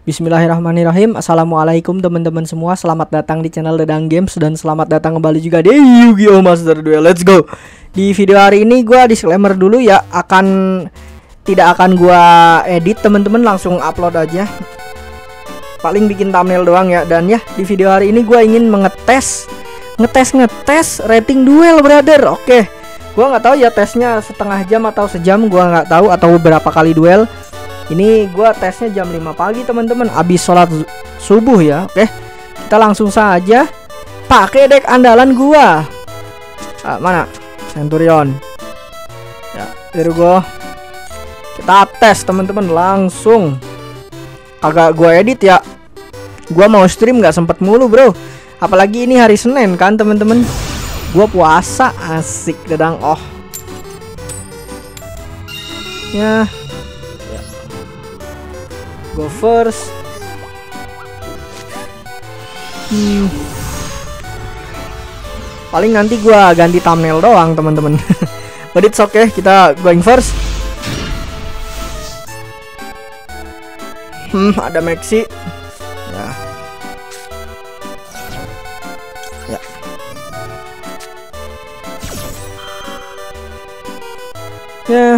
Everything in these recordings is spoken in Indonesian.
Bismillahirrahmanirrahim. Assalamualaikum teman-teman semua. Selamat datang di channel Dadang Games dan selamat datang kembali juga di Yu-Gi-Oh Master Duel. Let's go. Di video hari ini gua disclaimer dulu ya, tidak akan gua edit teman-teman, langsung upload aja. Paling bikin thumbnail doang ya. Dan ya, di video hari ini gua ingin ngetes rating duel, brother. Oke. Gua nggak tahu ya tesnya setengah jam atau sejam, gua nggak tahu, atau beberapa kali duel. Ini gua tesnya jam 5 pagi teman-teman, abis sholat subuh ya. Oke, kita langsung saja pakai deck andalan gua. Mana Centurion ya, here go. Kita tes teman-teman langsung. Kagak gua edit ya, gua mau stream nggak sempet mulu bro, apalagi ini hari Senin kan teman-teman. Gua puasa, asik Dadang. Oh ya, go first. Paling nanti gua ganti thumbnail doang teman-teman. But it's okay, kita going first. Ada Maxi. Ya. Ya. Ya.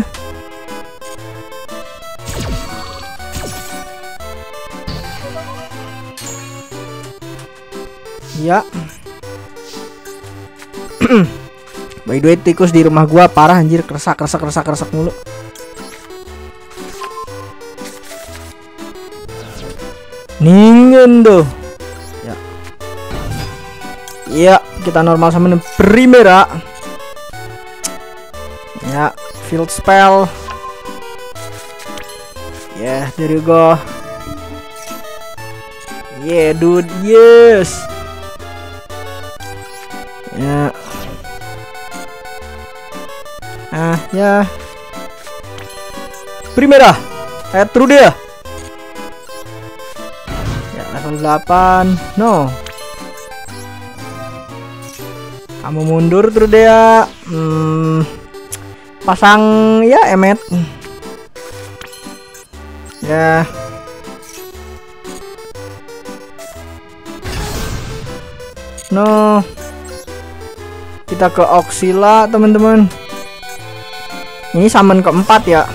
Ya. By the way, tikus di rumah gua parah anjir, kersak mulu. Ningen tuh. Ya. Ya, kita normal sama Primera. Ya, field spell. Yeah, there you go. Yeah, dude, yes. Ya. Ya. Primera. True dia. Ya, level 8. No. Kamu mundur True dia. Pasang ya Emet. Ya. No. Kita ke Oxila teman-teman. Ini summon keempat ya.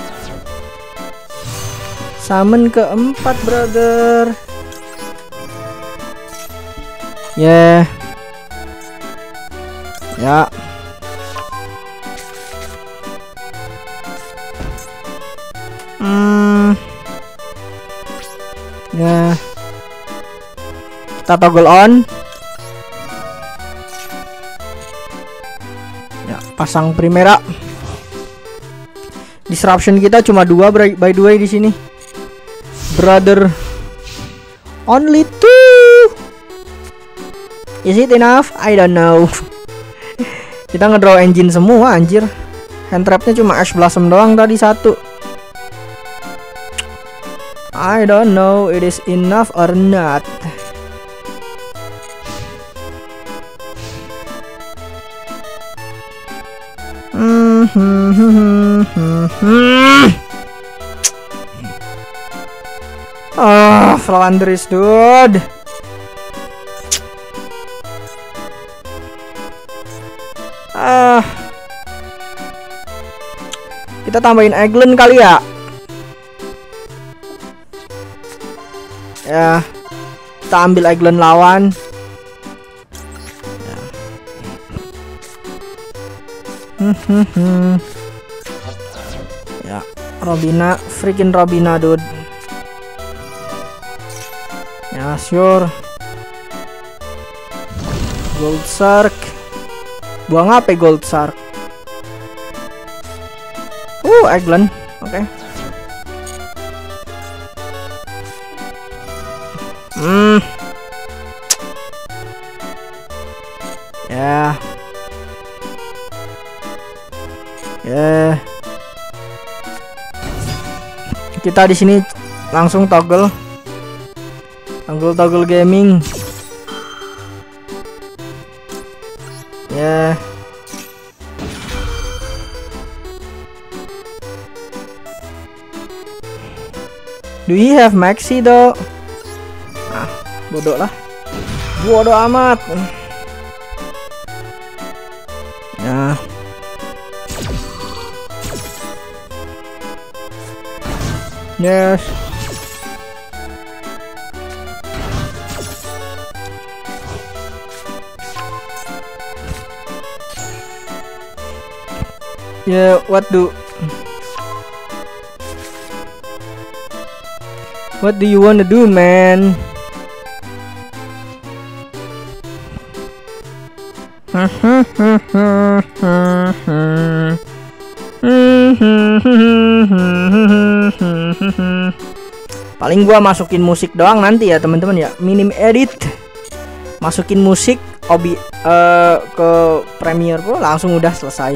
Summon keempat, brother. Yeah. Ya. Ya. Kita toggle on. Pasang Primera. Disruption kita cuma 2 by the way di sini, brother. Only 2. Is it enough? I don't know. Kita ngedraw engine semua anjir. Hand trapnya cuma Ash Blossom doang tadi 1. I don't know it is enough or not. Flandris dude. Kita tambahin Eglin kali ya. Ya, kita ambil Eglin lawan. Ya, Robina, freaking Robina dude. Ya, sure. Gold Shark. Buang apa Gold Shark? Eglin. Oke. Ya. Ya. Kita di sini langsung toggle gaming. Ya. Do you have Maxi though? Ah, bodoh lah. Bodoh amat. Ya. Yes. Yeah, what do you wanna do, man? Paling gua masukin musik doang nanti ya teman-teman ya, minim edit, masukin musik ke Premiere Pro langsung udah selesai.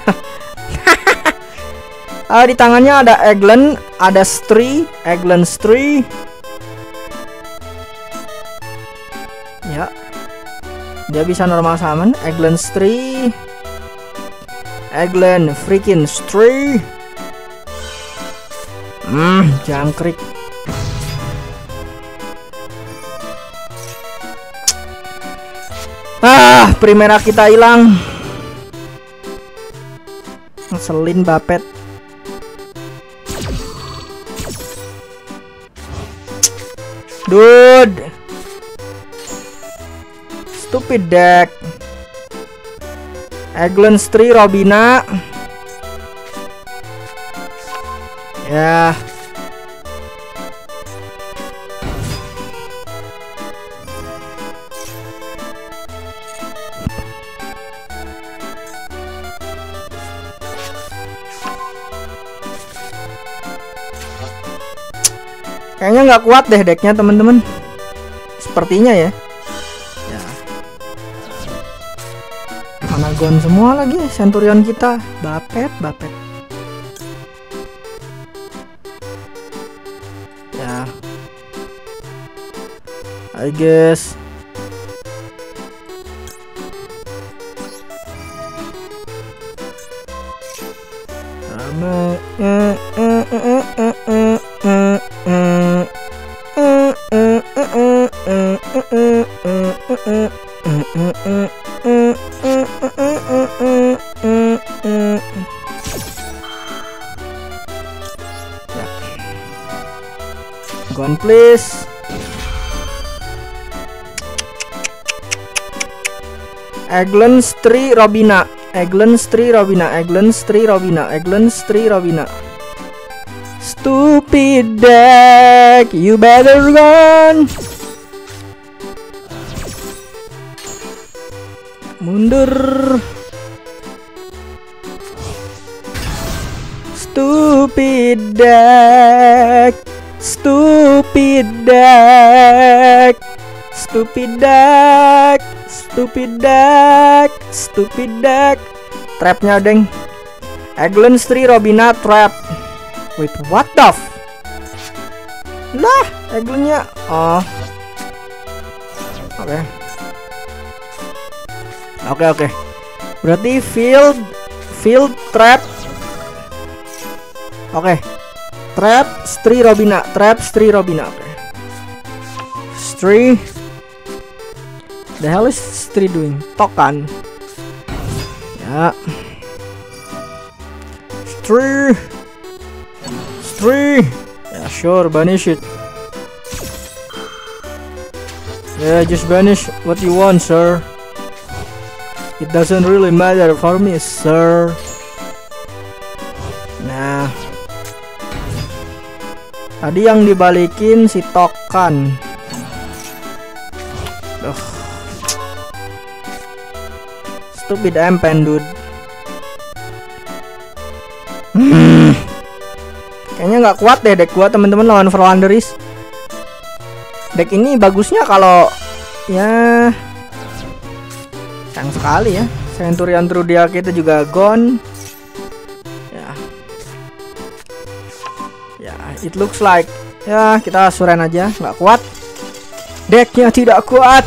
Di tangannya ada Eggland, ada Eggland Stri. Ya, dia bisa normal summon Eggland Stri, Eggland freaking Stri. Jangkrik. Primera kita hilang. Ngeselin Bapet. Dude, stupid deck. Eggland Stri Robina. Ya. Kayaknya nggak kuat deh decknya teman-teman. Sepertinya ya. Ya. Mana gon semua lagi Centurion kita. Bapet. Ya. I guess. Gone please. Eggland Stri Robina. Stupid deck, you better run. Mundur. Stupid deck. Trapnya deng. Eggland Stri Robina trap. Wait, what the lah, Egglandnya. Oh. Oke. Berarti field trap. Oke. Trap Stri Robina. Oke. Stri. The hell is Stri doing? Tokan. Ya. Stri. Yeah, sure, banish it. Yeah, just banish what you want, sir. It doesn't really matter for me, sir. Nah, tadi yang dibalikin si Tokan. Stupid Empen, dude. Kayaknya nggak kuat deh deck gua teman-teman lawan Verlanderis. Deck ini bagusnya kalau ya sayang sekali ya. Centurion Trudia kita juga gone. Ya, it looks like ya kita suren aja, nggak kuat. Decknya tidak kuat.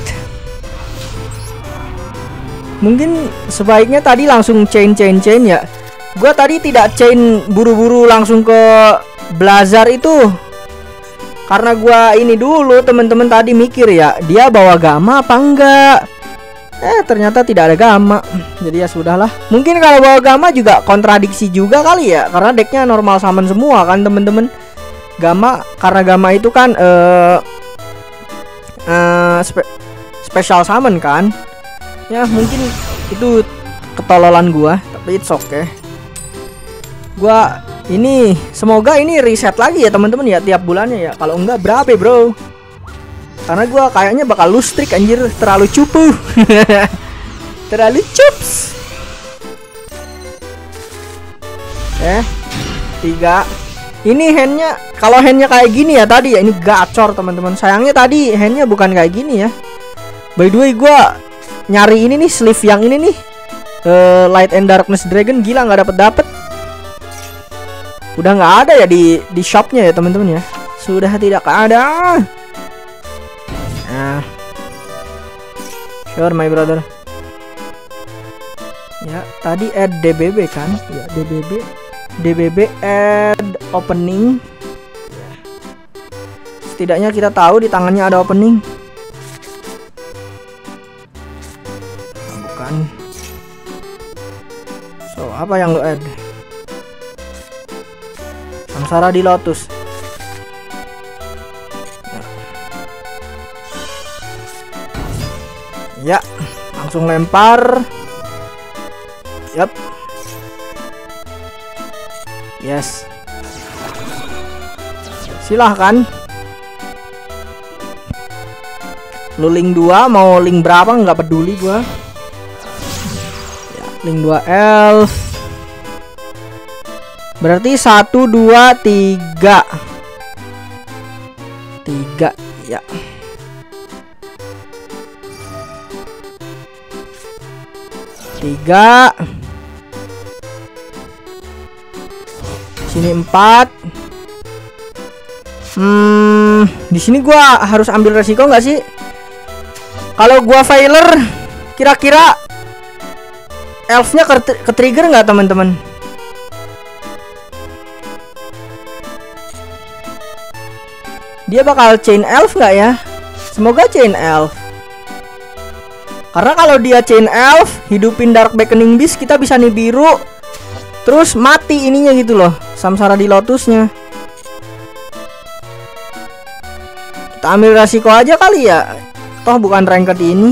Mungkin sebaiknya tadi langsung chain ya. Gua tadi tidak chain buru-buru langsung ke Blazar itu. Karena gua ini dulu temen-temen tadi mikir ya, dia bawa gamma apa enggak. Ternyata tidak ada gamma. Jadi ya sudahlah. Mungkin kalau bawa gamma juga kontradiksi juga kali ya, karena decknya normal summon semua kan temen-temen. Gamma, karena gamma itu kan special summon kan. Ya mungkin itu ketololan gua, tapi it's okay. Gua ini semoga ini reset lagi ya teman-teman ya tiap bulannya ya. Kalau enggak berapa bro? Karena gua kayaknya bakal lose streak anjir, terlalu cupu. Terlalu cups. 3. Ini handnya, kalau handnya kayak gini ya tadi ya, ini gacor teman-teman. Sayangnya tadi handnya bukan kayak gini ya. By the way gua nyari ini nih sleeve yang ini nih, Light and Darkness Dragon, gila nggak dapet. Udah nggak ada ya di shopnya ya teman-teman ya. Sudah tidak ada. Nah, sure my brother. Ya tadi add DBB kan? Ya DBB add opening. Ya. Setidaknya kita tahu di tangannya ada opening. Nah, bukan. So apa yang lo add? Samsara di Lotus. Ya, langsung lempar. Yap. Yes. Silahkan. Lu link 2 mau link berapa nggak peduli gua. Ya, link 2 elf. Berarti 1 2 3. 3 ya. Tiga. Sini 4. Di sini gua harus ambil resiko nggak sih? Kalau gua failure, kira-kira elfnya ke trigger nggak teman-teman? Dia bakal chain elf nggak ya? Semoga chain elf. Karena kalau dia chain elf, hidupin Dark Beckoning Beast, kita bisa Nibiru, terus mati ininya gitu loh, Samsara di Lotusnya. Kita ambil resiko aja kali ya. Toh bukan ranked ini.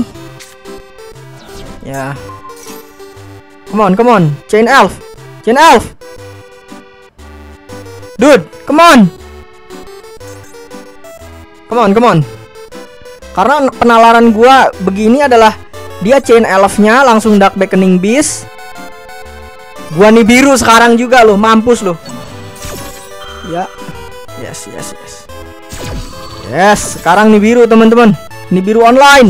Ya. Come on, chain elf. Dude, come on. Karena penalaran gua begini adalah dia chain elfnya langsung Dark Beckoning Beast. Gua Nibiru sekarang juga loh, mampus loh. Ya. Yes. Yes, sekarang Nibiru teman-teman. Nibiru online.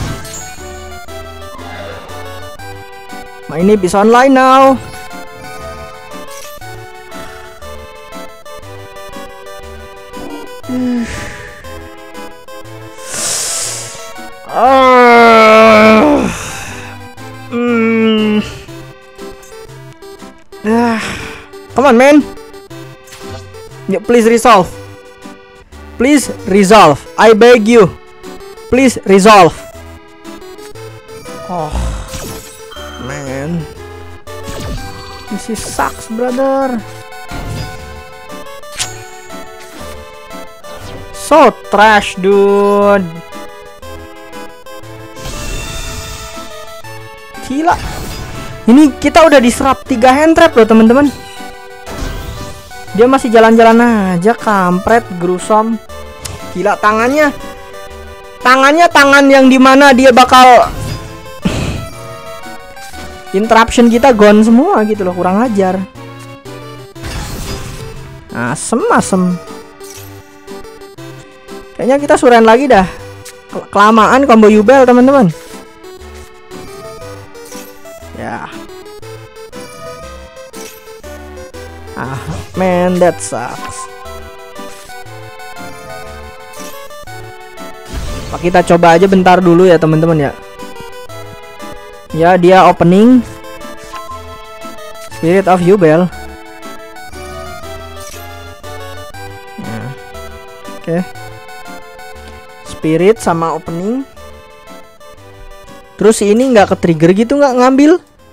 Ini bisa online now. Come on man. Yeah, please resolve. I beg you. Please resolve. Oh man, this is sucks brother. So trash dude. Gila. Ini kita udah diserap 3 hand trap loh teman-teman. Dia masih jalan-jalan aja, kampret, gruesome. Gila, tangannya tangan yang dimana dia bakal interruption kita gone semua gitu loh, kurang ajar. Asem. Kayaknya kita suren lagi dah. Kelamaan combo Yubel teman-teman. Ya. Man, that sucks. Kita coba aja bentar dulu ya teman-teman ya. Ya, dia opening Spirit of Yubel. Oke. Spirit sama opening. Terus ini nggak ke trigger gitu, nggak ngambil?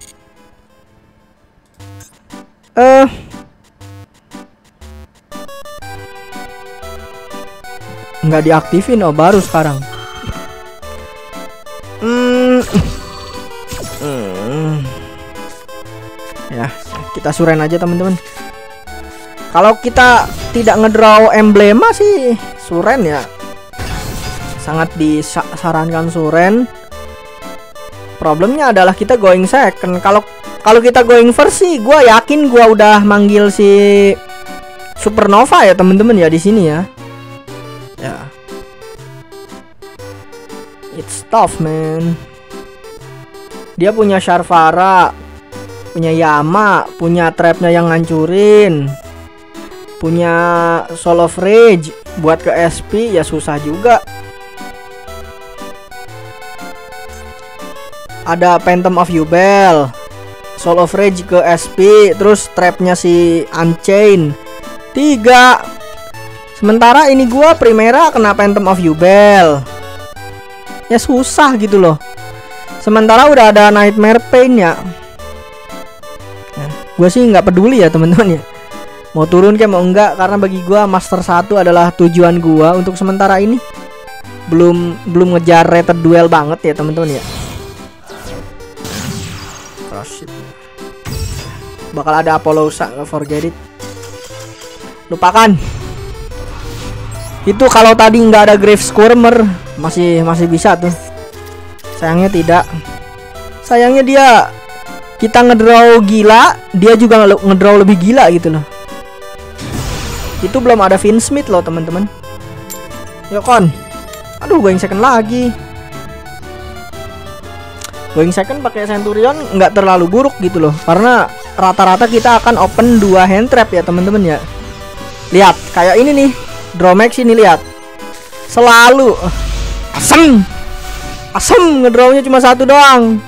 Nggak diaktifin. Oh, baru sekarang. Ya, kita suren aja teman-teman. Kalau kita tidak ngedraw emblema sih suren ya. Sangat disarankan suren. Problemnya adalah kita going second. Kalau kita going first sih, gue yakin gue udah manggil si Supernova ya temen-temen ya di sini ya. Ya, it's tough man. Dia punya Sharvara, punya Yama, punya trapnya yang ngancurin, punya Soul of Rage buat ke SP ya susah juga. Ada Phantom of Yubel, Soul of Rage ke SP, terus trapnya si Unchained 3. Sementara ini gua Primera kena Phantom of Yubel. Ya susah gitu loh. Sementara udah ada Nightmare Pain ya. Nah, gua sih nggak peduli ya teman-teman ya. Mau turun kayak mau enggak, karena bagi gua Master 1 adalah tujuan gua untuk sementara ini. Belum ngejar rated duel banget ya teman-teman ya. Bakal ada Apollousa, nggak forget it. Lupakan. Itu kalau tadi nggak ada Grave Squirmer masih bisa tuh. Sayangnya tidak. Sayangnya dia, kita ngedraw gila, dia juga ngedraw lebih gila gitu loh. Itu belum ada Finsmith loh teman-teman. Yo kon. Aduh, going second lagi. Going second pakai Centurion nggak terlalu buruk gitu loh, karena rata-rata kita akan open 2 hand trap ya teman-teman ya. Lihat kayak ini nih, Dromax ini lihat. Selalu asem ngedrawnya cuma 1 doang.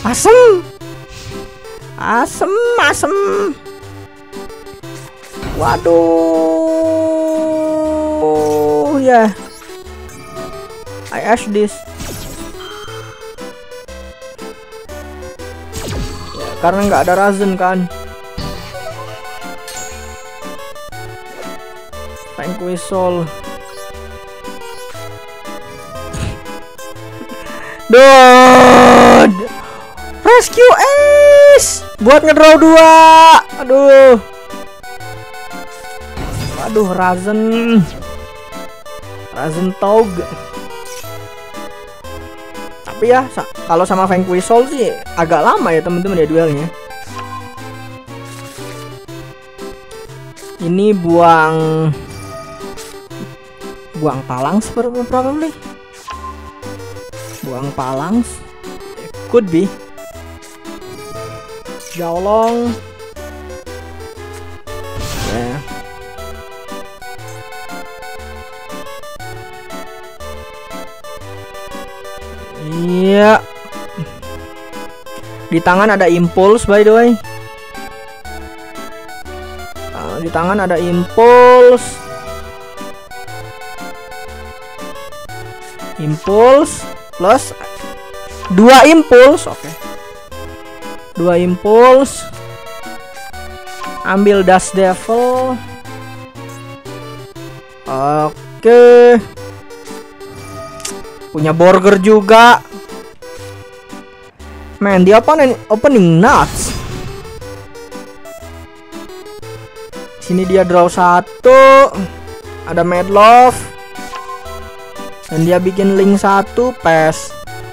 Asem. Waduh ya. I ash this. Karena nggak ada Razen kan. Vanquish Soul. Dude, Rescue Ace buat ngedraw 2. Aduh, Razen Tog. Tapi ya kalau sama Vanquish Soul sih agak lama ya teman-teman ya duelnya. Ini buang Palangs probably. Buang Palangs. Could be. Jaolong. Ya. Iya. Di tangan ada Impulse by the way. Di tangan ada Impulse. Plus 2 Impulse. Oke. 2 Impulse. Ambil Dust Devil. Oke. Punya Burger juga. Man, dia opening nuts. Sini dia draw 1. Ada Mad Love. Dan dia bikin link 1 pass.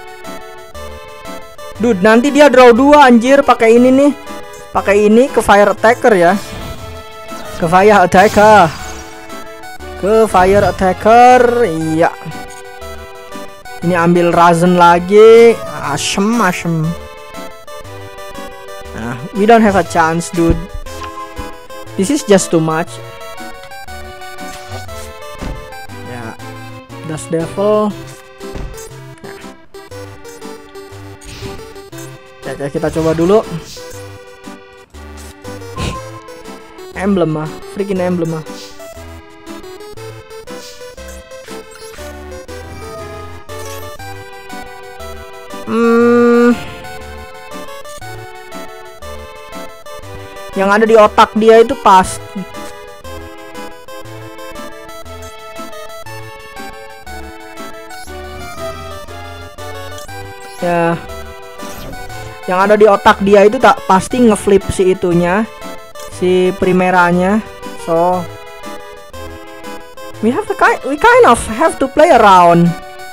Dude, nanti dia draw 2 anjir pakai ini nih. Pakai ini ke Fire Attacker ya. Ke Fire Attacker. Iya. Ini ambil Razen lagi. Asem. Nah, we don't have a chance, dude. This is just too much. Ya, Dust Devil. Ya, kita coba dulu. Emblem mah, freaking emblem mah. Yang ada di otak dia itu pas. Ya. Yang ada di otak dia itu tak pasti ngeflip si itunya, si primeranya. So we kind of have to play around.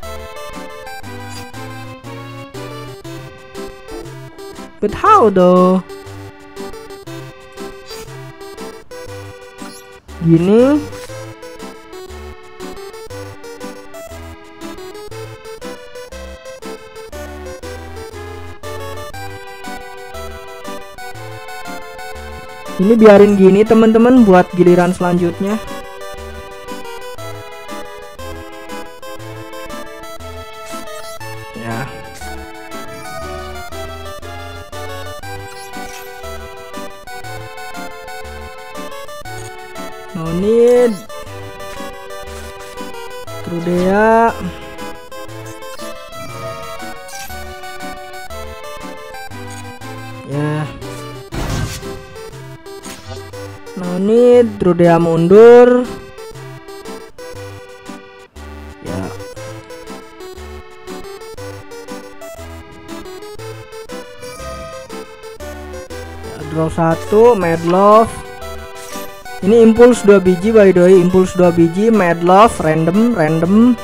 But how though? Gini. Ini biarin gini teman-teman buat giliran selanjutnya. Ya. No need. Trudea. Ya. No need. Trudea mundur. Ya. Draw 1, Mad Love. Ini impuls 2 biji by the way, impuls 2 biji, Mad Love, random.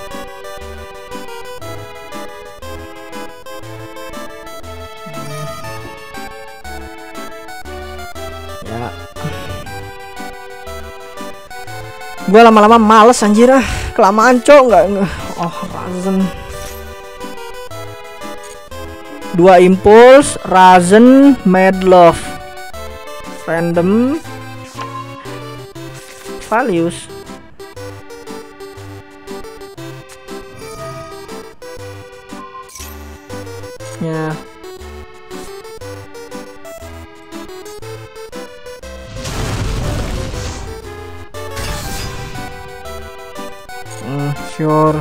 Ya. Gua lama-lama males anjir ah, kelamaan cok nggak. Oh, Razen. 2 impuls, Razen, Mad Love. Random values. Ya. Sure.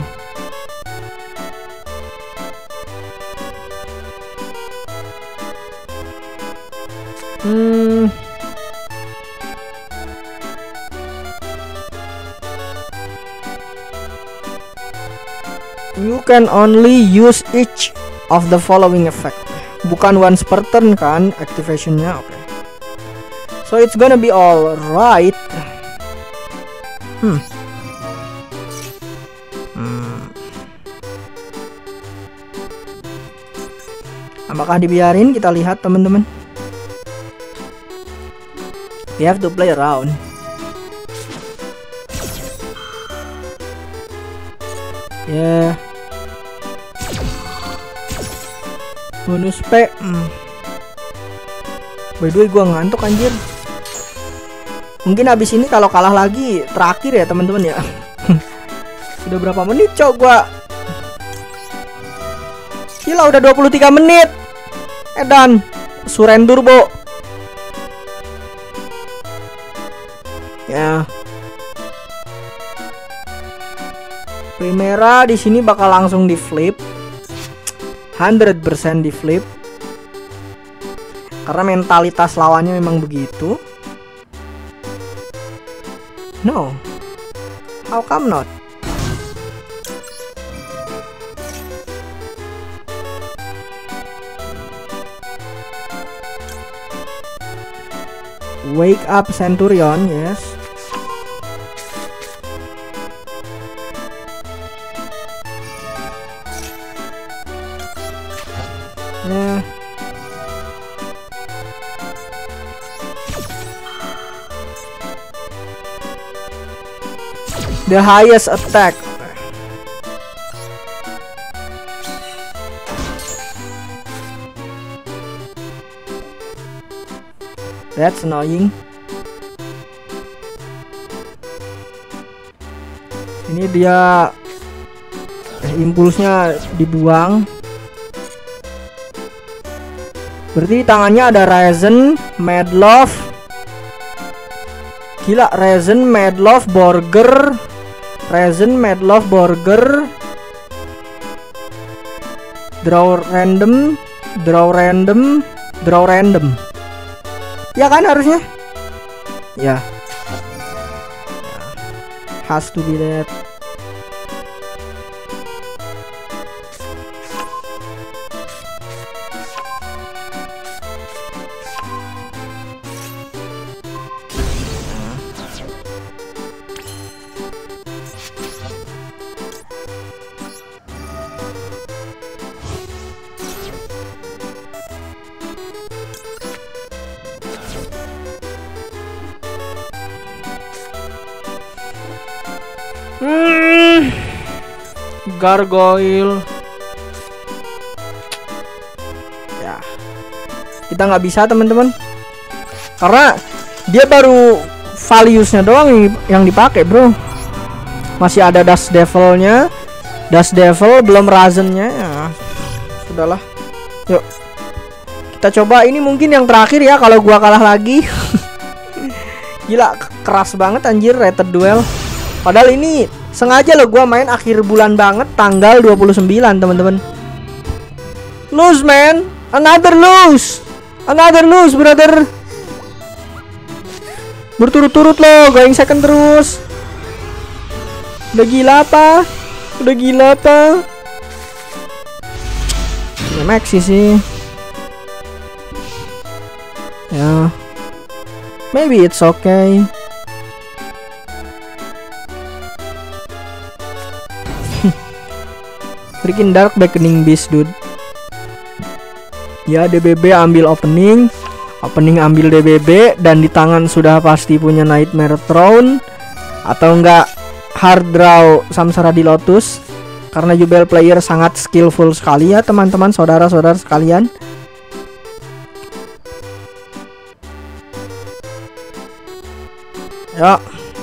You can only use each of the following effect. Bukan once per turn kan activationnya. Oke. So it's gonna be alright. Apakah dibiarin? Kita lihat teman-teman. We have to play around. Ya. Bonus P. By the way gua ngantuk anjir. Mungkin habis ini kalau kalah lagi terakhir ya teman-teman ya. Sudah berapa menit cok gua? Gila udah 23 menit. Edan surrender bo. Ya. Primera di sini bakal langsung di flip. 100% di flip. Karena mentalitas lawannya memang begitu. No. How come not? Wake up Centurion, yes. Yeah. The highest attack. That's annoying. Ini dia impulsnya dibuang. Berarti tangannya ada Razen, Mad Love. Gila, Razen, Mad Love, Burger. Razen, Mad Love, Burger. Draw random, draw random, draw random. Ya kan harusnya? Ya. Has to be that. Gargoyle. Ya, kita nggak bisa teman-teman, karena dia baru valuesnya doang yang dipakai, bro. Masih ada Dust Devilnya, Dust Devil belum Razennya. Ya, sudahlah. Yuk, kita coba ini mungkin yang terakhir ya kalau gua kalah lagi. Gila, keras banget anjir rated duel. Padahal ini sengaja loh gua main akhir bulan banget, tanggal 29 teman-teman. Lose man, another lose brother. Berturut-turut loh, going second terus. Udah gila apa? Ya Maxi sih. Ya, maybe it's okay. Freaking Dark Beckoning Beast, dude. Ya, DBB ambil opening ambil DBB, dan di tangan sudah pasti punya Nightmare Throne atau enggak hard draw Samsara di Lotus, karena Yubel player sangat skillful sekali ya teman-teman, saudara-saudara sekalian. Ya,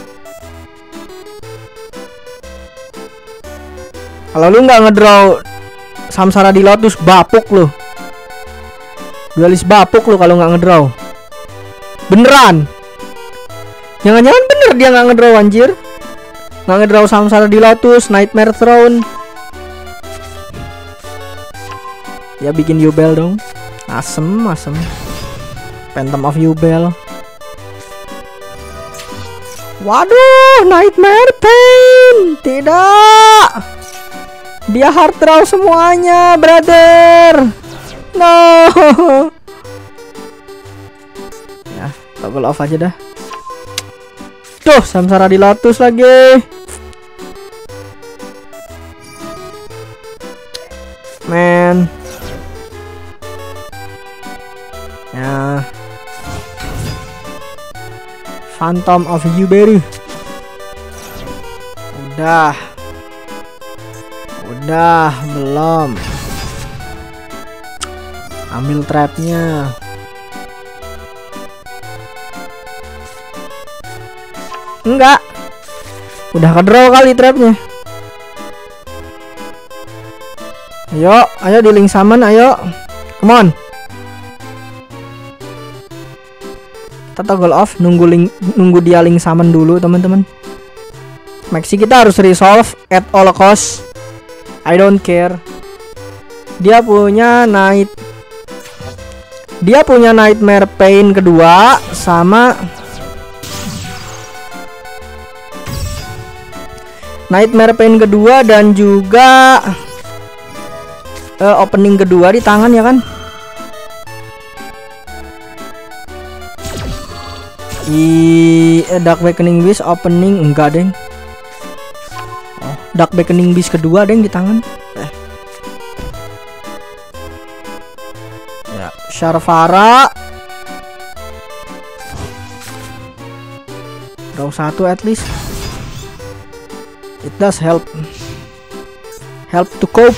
kalau lu nggak ngedraw Samsara di Lotus, bapuk lu. Duelis bapuk lu kalau nggak ngedraw. Beneran. Jangan-jangan bener dia nggak ngedraw anjir. Nggak ngedraw Samsara di Lotus, Nightmare Throne. Ya bikin Yubel dong. Asem. Phantom of Yubel. Waduh, Nightmare Pain. Tidak. Dia hard draw semuanya, brother. No. Ya, toggle off aja dah. Tuh, Samsara di Lotus lagi. Man. Ya. Phantom of Yubel. Udah, belum. Ambil trapnya. Enggak. Udah kedraw kali trapnya. Ayo di link summon, ayo. Come on. Kita toggle off, nunggu dia link summon dulu, teman-teman. Maxi kita harus resolve at all cost. I don't care. Dia punya Nightmare Pain kedua sama Nightmare Pain kedua dan juga opening kedua di tangan ya kan. Dark Beckoning Beast opening enggak deng. Dark Beckoning Beast kedua deng di tangan. Ya, Sharvara. Draw satu at least. It does help to cope.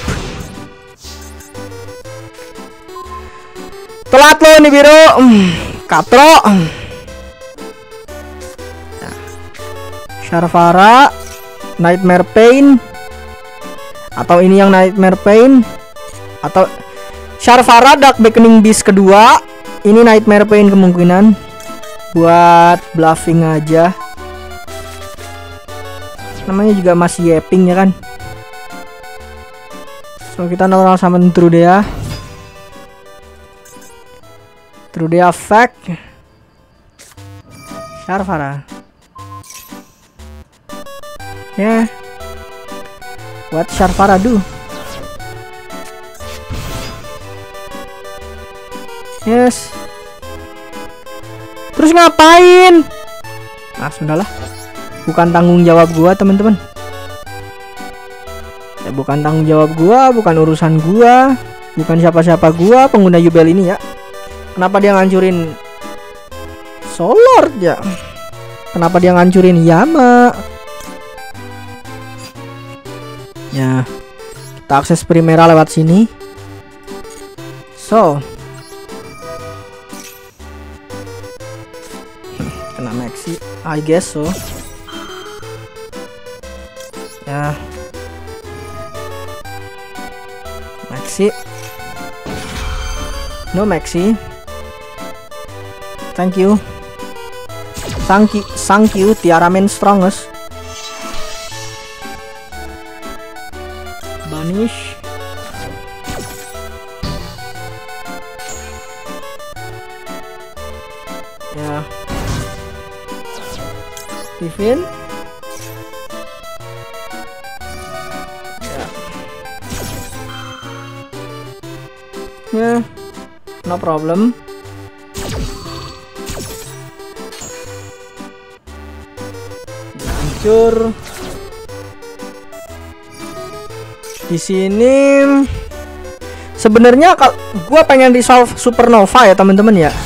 Telat lo nih biru. Katro. Sharvara, Nightmare Pain, atau ini yang Nightmare Pain, atau Sharvara Dark Beckoning Beast kedua, ini Nightmare Pain kemungkinan buat bluffing aja. Namanya juga masih yapping ya kan. So kita normal summon Trudea. Trudea fact. Sharvara. Yeah. What Sharvara do? Yes. Terus ngapain? Ah, sudahlah. Bukan tanggung jawab gua, teman-teman. Ya, bukan tanggung jawab gua, bukan urusan gua, bukan siapa-siapa gua pengguna Yubel ini ya. Kenapa dia ngancurin Solord ya? Kenapa dia ngancurin Yama? Ya, kita akses Primera lewat sini. So, kena Maxi, I guess so. Ya, Maxi, no Maxi. Thank you, thank you, Tiara main strongest. Banish. Ya, Steven. Ya, no problem. Hancur. Di sini sebenarnya kalau gua pengen resolve Supernova ya teman-teman ya.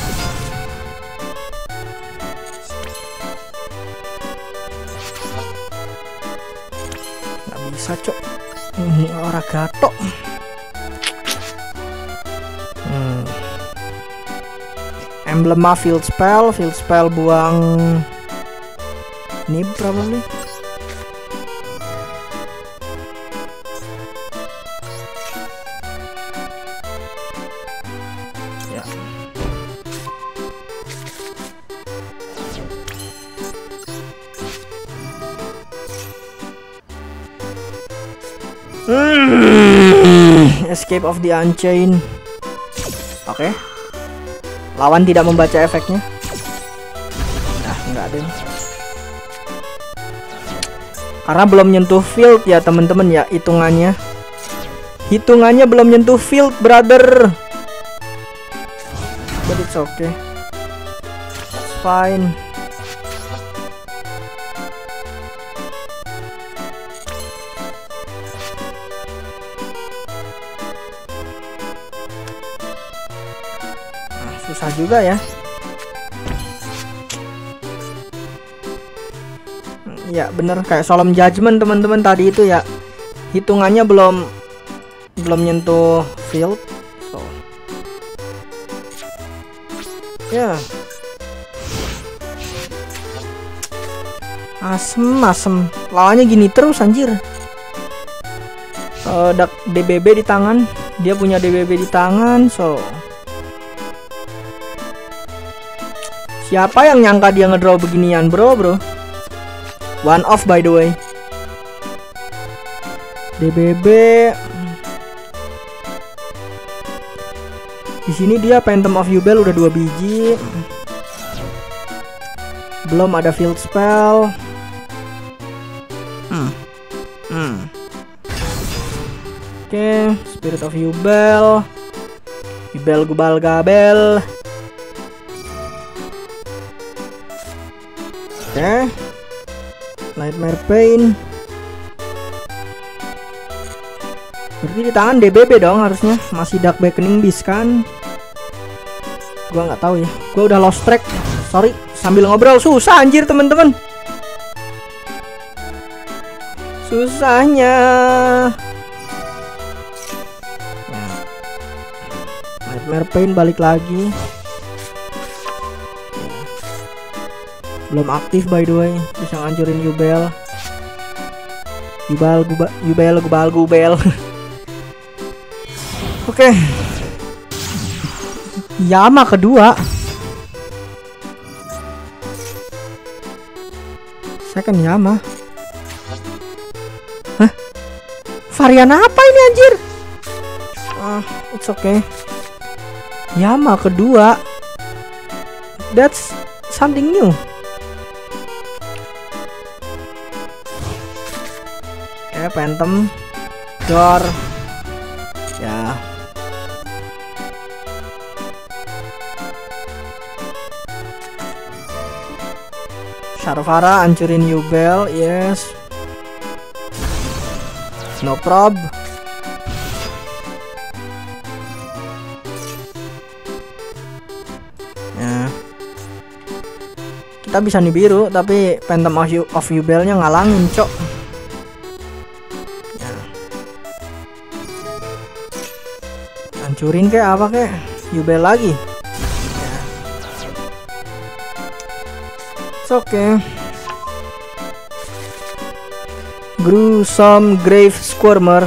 Nggak bisa cok. Ini orang gatok. Emblema field spell buang ini probably. Ya. Escape of the Unchained. Oke. Lawan tidak membaca efeknya. Nah, enggak ada. Karena belum nyentuh field ya teman-teman ya, hitungannya. Hitungannya belum nyentuh field, brother. But it's okay. That's fine. Susah juga ya. Ya bener kayak Solemn Judgment teman-teman tadi itu ya, hitungannya belum nyentuh field. So ya, asem lawannya gini terus anjir. DBB di tangan, dia punya DBB di tangan. So siapa yang nyangka dia ngedraw beginian, bro? One off by the way. DBB. Di sini dia Phantom of Yubel udah 2 biji. Belum ada field spell. Oke, Spirit of Yubel. Yubel Gubal Gabel. Oke. Nightmare Pain. Berarti di tangan DBB dong harusnya. Masih Dark Beckoning Beast kan? Gua nggak tahu ya. Gua udah lost track. Sorry. Sambil ngobrol susah anjir temen-temen. Susahnya. Nah. Nightmare Pain balik lagi. Belum aktif by the way. Bisa ngancurin Yubel. Gubal. Oke. Yama kedua. Second Yama. Hah? Varian apa ini anjir? It's okay. Yama kedua. That's something new. Phantom, Door, ya. Sharvara hancurin Yubel, yes. No prob. Ya. Kita bisa Nibiru, tapi Phantom of Yubelnya ngalangin, cok. Hancurin kayak apa kayak Yubel lagi ya. It's okay. Gruesome Grave Squirmer.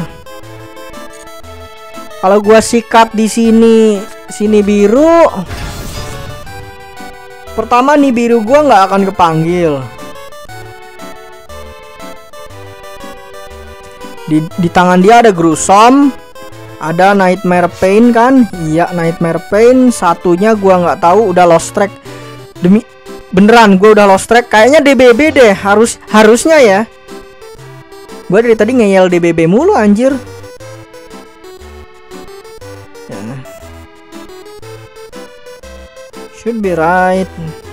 Kalau gua sikat di sini biru, pertama nih biru gua nggak akan kepanggil. Di tangan dia ada Gruesome, ada Nightmare Pain kan? Iya, Nightmare Pain. Satunya gua nggak tahu, udah lost track. Beneran gua udah lost track. Kayaknya DBB deh, harusnya ya. Gua dari tadi ngeyel DBB mulu anjir. Ya. Should be right.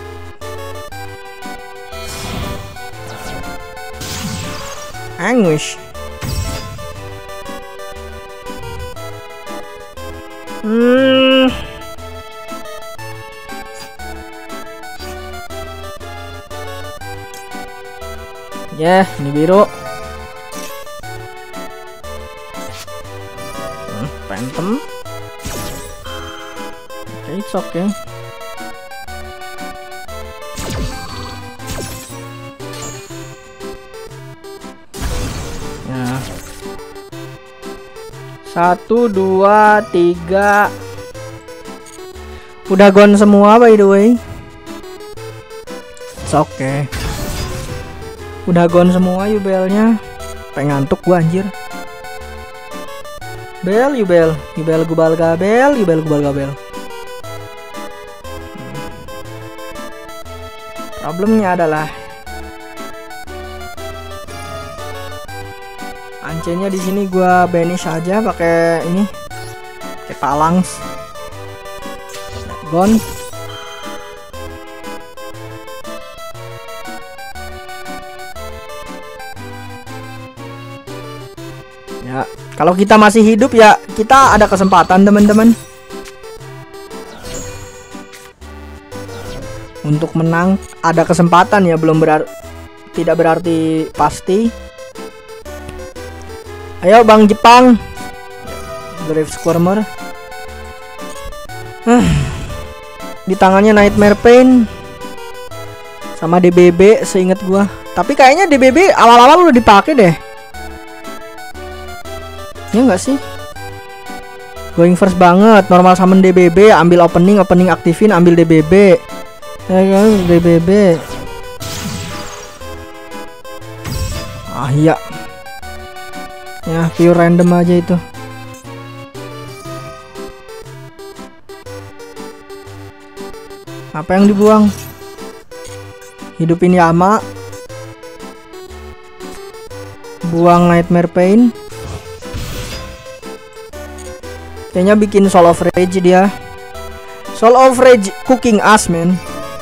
Anguish. Ya, ini biru. Phantom. Okay, it's okay. Ya. 1, 2, 3. Udah gone semua by the way. It's okay. Udah gone semua Yubelnya. Pengen ngantuk gua anjir. Yubel gubal gabel. Problemnya adalah ancenya di sini gua banish aja pakai ini, pakai palangs. Gone. Ya, kalau kita masih hidup ya kita ada kesempatan teman-teman untuk menang. Ada kesempatan ya, tidak berarti pasti. Ayo Bang Jepang, Grave Squirmer. Di tangannya Nightmare Pain sama DBB seingat gua. Tapi kayaknya DBB awal-awal udah dipakai deh. Ya enggak sih? Going first banget, normal summon DBB, ambil opening aktifin, ambil DBB. Ya kan, DBB. Ah iya. Ya, pure random aja itu. Apa yang dibuang? Hidupin Yama. Buang Nightmare Pain. Kayaknya bikin Soul of Rage dia. Soul of Rage cooking us, man.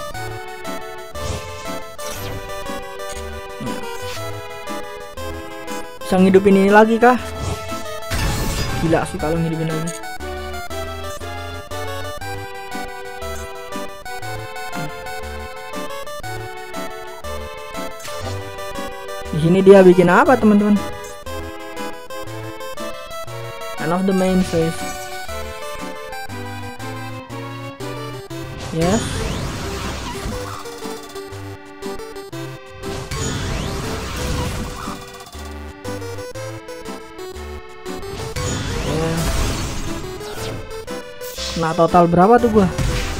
Bisa ngidupin ini lagi kah? Gila sih kalau ngidupin lagi. Di sini dia bikin apa, teman-teman? End of the main phase. Yes. Nah, total berapa tuh gua?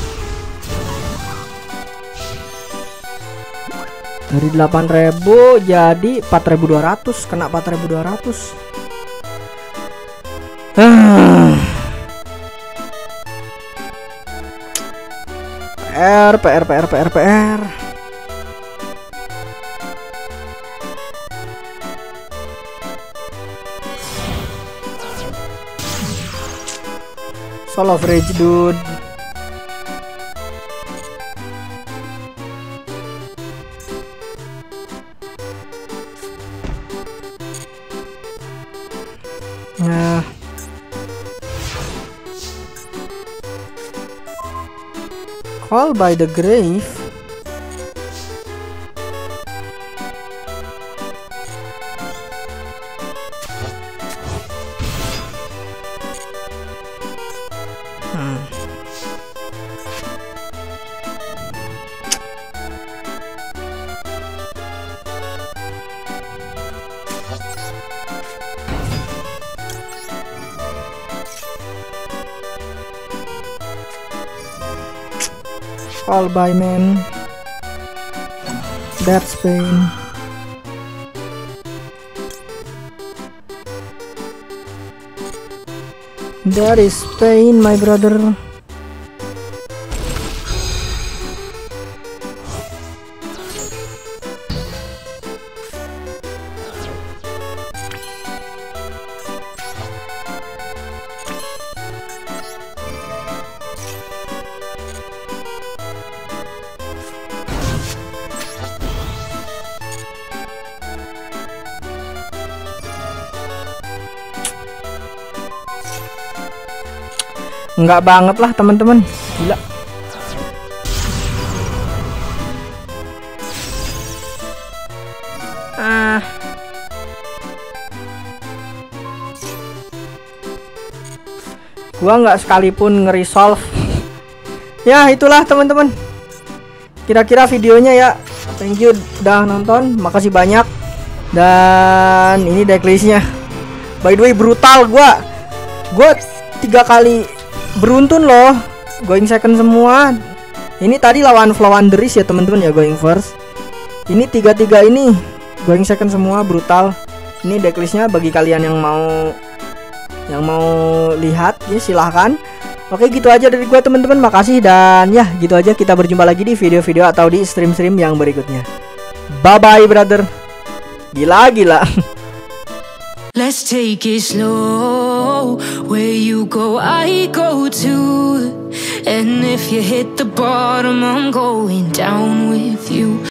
Dari 8.000 jadi 4.200, kena 4.200. PR. Soul of Rage, dude. Nah, Call by the Grave. Call by man. That's pain. That is pain, my brother. Enggak banget lah teman-teman, gila. Gua nggak sekalipun nge-resolve. Ya itulah teman-teman, kira-kira videonya ya. Thank you udah nonton, makasih banyak. Dan ini decklistnya, by the way brutal. Gua 3 kali beruntun loh, going second semua. Ini tadi lawan Flowanderis ya teman-teman ya, going first. Ini 3 ini going second semua, brutal. Ini decklistnya bagi kalian yang mau lihat ya silahkan. Oke, gitu aja dari gua teman-teman, makasih. Dan ya gitu aja, kita berjumpa lagi di video-video atau di stream-stream yang berikutnya. Bye bye brother. Gila. Let's take it slow. Where you go, I go too. And if you hit the bottom, I'm going down with you.